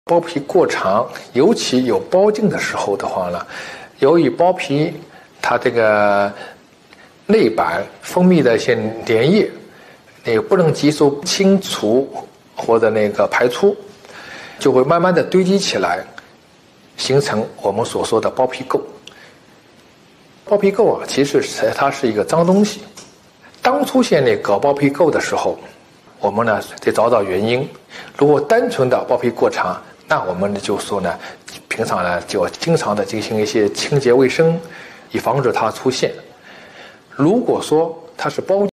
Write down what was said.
包皮过长，尤其有包茎的时候的话呢，由于包皮它这个内板分泌的一些粘液，不能及时清除或者排出，就会慢慢的堆积起来，形成我们所说的包皮垢。包皮垢啊，其实它是一个脏东西。当出现包皮垢的时候，我们呢得找找原因。如果单纯的包皮过长，那我们就说呢，平常呢就要经常的进行一些清洁卫生，以防止它出现。如果说它是包